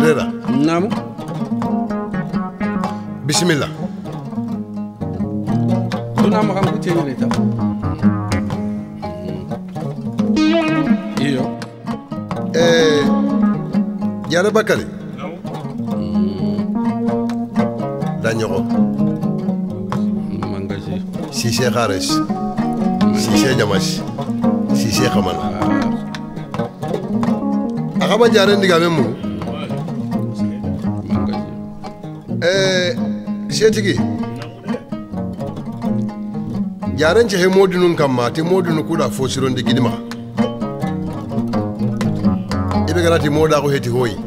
Serera. Namu. Bismillah. Duna mo kan kuce ne ta. Iyo. Jara Bakari. Danyogo. Mangaji. Sise Khares. Sise Jamash. Sise Khamal. Akaba jare ndiga memu. Setigi jaren ce he modunun kamma te modunu kuda fosiron de gidima ibe ganati moda ko heti hoyi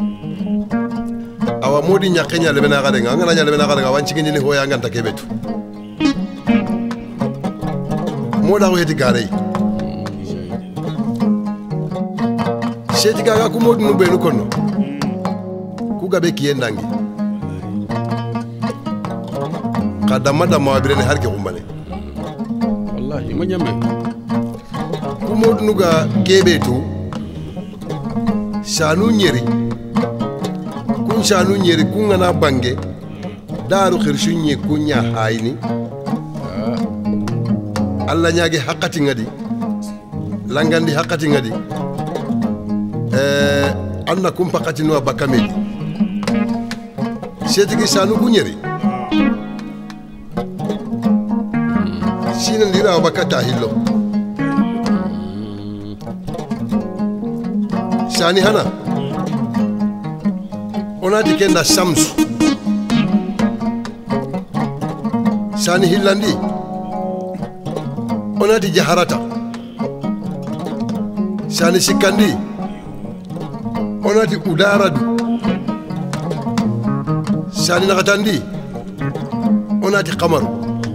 awa modi nyakenya le bena gade ngana nya le bena gade wan cigi ni hoya nganta kebetu moda ko heti gare setiga ga ku modunu benu kono ku gabe kiyendangi kadama wabirene harke kumbane wallahi manyame kumodu nuga kebetu shanu nyeri kun shanu nyeri kun ngana bange daru khirshunye kunya hayni alla nyaage hakati ngadi langandi hakati ngadi anna kum pakati no bakamedi setigi shanu kunyeri sina ndira wakata hilo shani hana onati kenda samsu shani hillandi onati jaharata shani sikandi onati udaradu shani nakatandi onati qamaru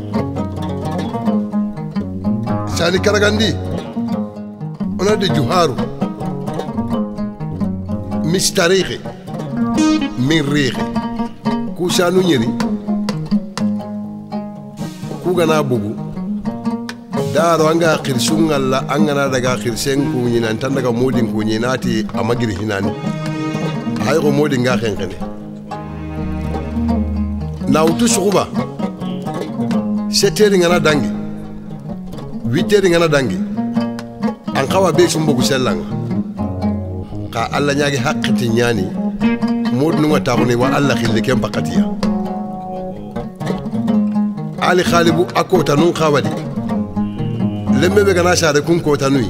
shani karagandi onati juharu mistarikhi min rikhi ku shanu nyeri ku gana bugu daro anga khirshungalla angana daga khirshen ku nyina tan daga modin ku nyinati amagiri hinani hay ko modin nga khenkene na utu shuba seteri ngana dangi witeri ngana dangi an kawa be sumbo ku sellanga ka alla nyaagi haqqati nyani modnu ngata ko ni wa alla khille kem bakatiya ali khalibu akota nun khawadi lemme be gana share kun kota nui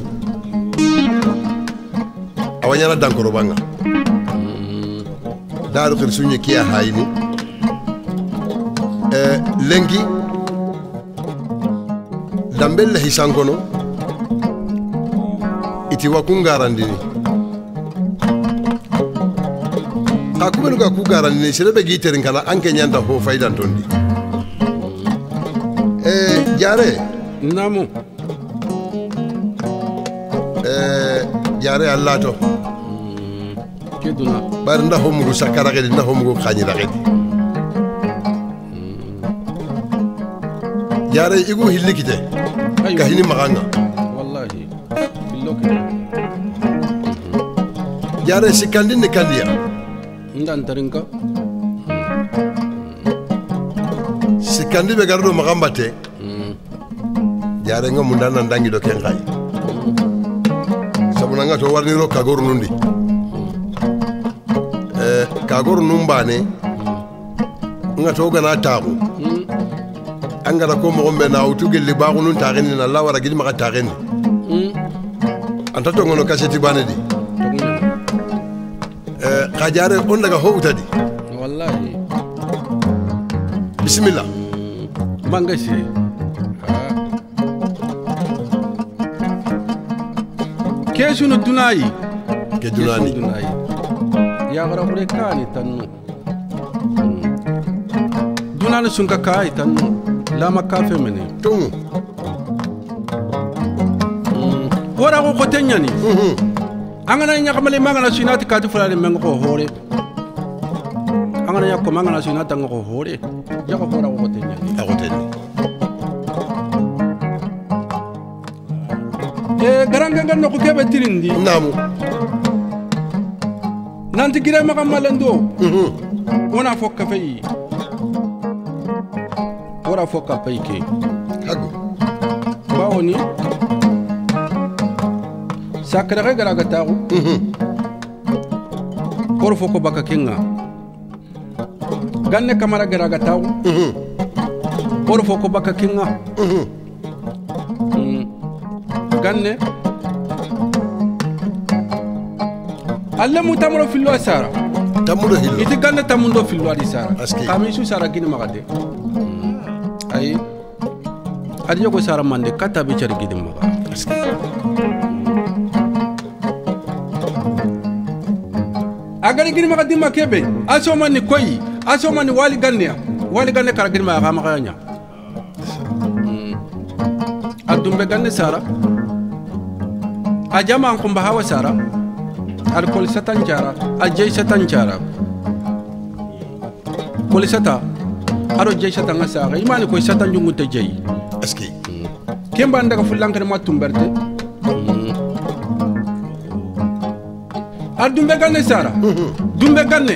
awanyana dankoro banga daru khirsunye kiya hayni lengi dambella hisangono iti wakungarandini kakubenu ka kugarandini serebe giterin kana anke nyanda ho faydan tondi jare namu jare allato keduna bar nda homugo sakara gedi nda homugo khanyira gedi jare igu hillikite kahini maganga wallahi billoke jare sikandi ne kandiya ndan tarinka sikandi be gardo magambate jare nga mundana ndangi do ken khay sabuna nga to warni ro kagor nundi kagor numbane nga to gana tagu angara ko mo gombe na utu gelli baagu nun taxeni na la wara gidi maka taxeni anta to ngono kaseti banedi khajare on daga ho utadi wallahi bismillah mangashi kesunu dunayi ke dunani ya gara kure kani tannu dunani sunka kai tannu lama kafe mene tungu wora ko kotenyani angana nya kamale mangana sinati kati fulale mengo ko hore angana nya ko mangana sinata ngo hore ya ko wora ko kotenyani akotenni garanga ganno ko kebe tirindi namu tanti gire maka malendo wona fo kafe yi wora fo kafe ke hago bawoni sakra gara gataru kor fo ko baka kenga ganne kamara gara gataru kor fo ko baka kenga ganne alle mu tamro fillo sara tamudo hillo iti ganne tamundo fillo adi sara Aski. kamisu sara gini magade ay adi yogo sara mande kata be chari gidi maga aski agari gini maga dimma kebe aso mani koyi aso mani wali ganne kara gini maga maga nya adumbe ganne sara ajama an kumba hawa sara alkol satan jara ajay satan jara kol sata aro jay satan asara imani ko satan jungu te jay aski kemba ndaga fulanka ma tumberte adumbe ganne sara dumbe ganne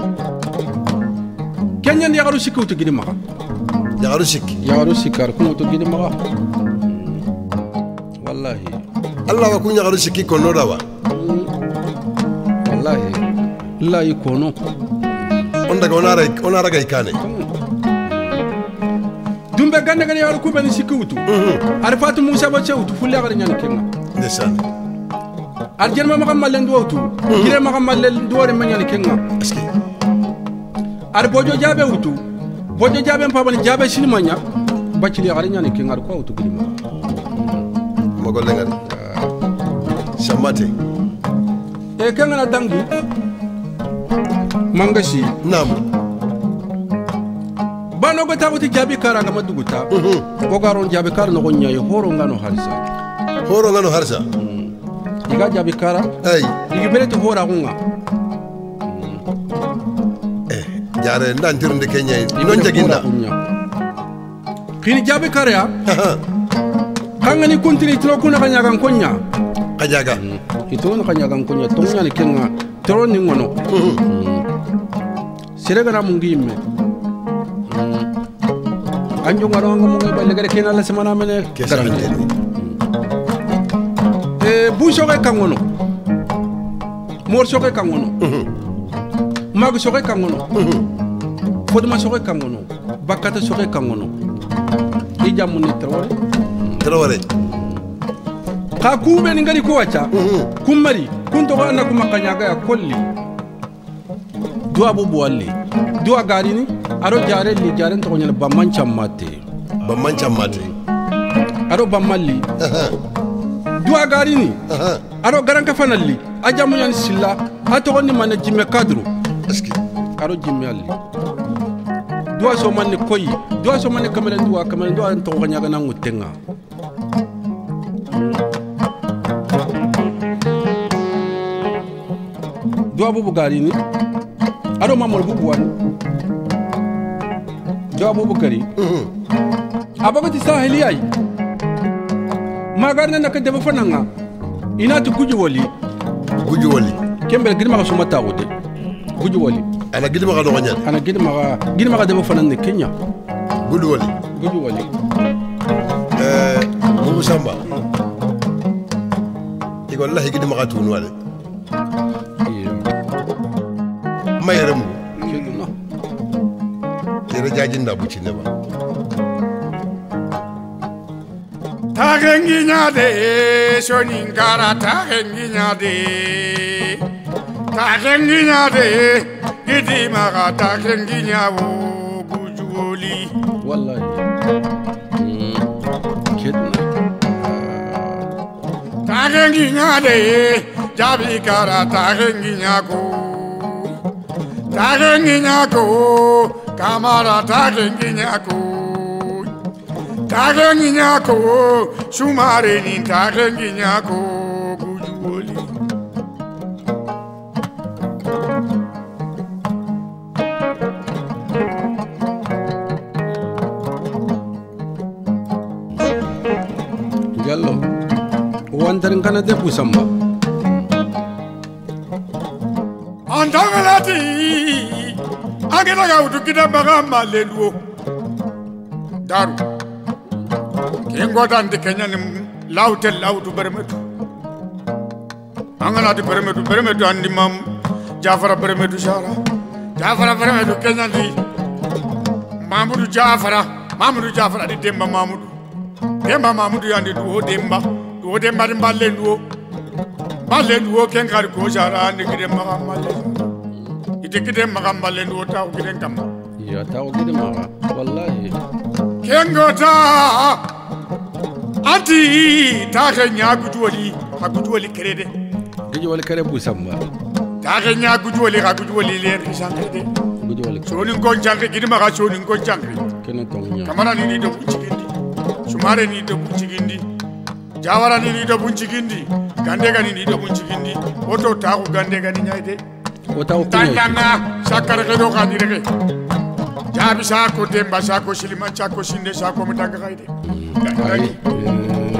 kenyan yagaru sikku to gidi maka yagaru sikki yagaru sikar ko to gidi maka wallahi Allah wa kun yagaru sikki ko no dawa wallahi lahi kono on daga onara ga ikane dumbe ganne gani yagaru kubeni sikku wutu arfatu musa ba chewtu fulle yagaru nyan kenga ndesan aljanna maka malen duwatu gire maka malen duwari manyani kenga aski ar bojo jabe wutu bojo jabe mpabani jabe sinimanya bacili yagaru nyani kenga ko wutu gidi maka magolle ngari samate e kenga na dangi mangasi nam bano go tabuti jabi kara ga maduguta ko garon jabi kara no gonya yo horo ngano harsa iga jabi kara ay igi berete hora gunga jare ndantirnde kenya non jaginda kini jabi kara ya kangani kuntini tro kuna kanya kan konya kajaga ito no kanya kan konya tonya ni kenga tro ni ngono sirega na mungi me anjo ngaro ngo mungi balle gare kena la semana mene garante bu soge kangono mor soge kangono mag soge kangono fodma soge kangono bakata soge kangono i jamu ne trawale ka kube ni ngari ko wacha kumari kunto ko anda kuma kanyaga ya kolli duwa bubu walli duwa garini aro jare li jare to nyal bamman chammate aro bammalli duwa garini aro garanka fanalli ajamu yan silla hato ni man jimme kadru aski aro jimme alli duwa so man koyi duwa so man kamera duwa to kanyaga na ngutenga duwa bubu garini aro mamol bubu wani duwa bubu gari abagati sahili ay magarna naka deba fananga inatu guji wali kembel gidma ka suma tawote guji wali ana gidma ka donya ana gidma ka deba fananga Kenya guji wali bubu samba iko wallahi gidma ka tunu wale mayram keduna tere jajinda bu cinne ba tagenginyade shoninkara tagenginyade gidimaga tagenginyawo gujuoli wallahi keduna tagenginyade jabikara tagenginyako kamara tagenginyako sumare ni tagenginyako gujuoli jallo wantarin kana de busamba andangalati angela ga udu kita baga malenduo daru kengo dan de kenya ni lautel laudu bermedu angala de bermedu andi mam jafara bermedu shara jafara bermedu kenya di mamudu jafara di demba mamudu yandi duo demba di malenduo ken kar ko shara andi gide magamale ite gide magamale ndo ta gide kam ya ta gide maga wallahi kengo ta anti ta nya gujoli krede gujoli kare busamba ta nya gujoli le risangede gujoli soni gonjange gide maga soni gonjange kenen tonya kamara ni do bucigindi sumare ni do bucigindi jawara ni do bucigindi gandega ni do bucigindi oto ta ko gandega ni nyaide ota ko tandanga sakare do gandirege jabi sa ko demba sa ko silima sa ko sinde sa ko mutanga kayde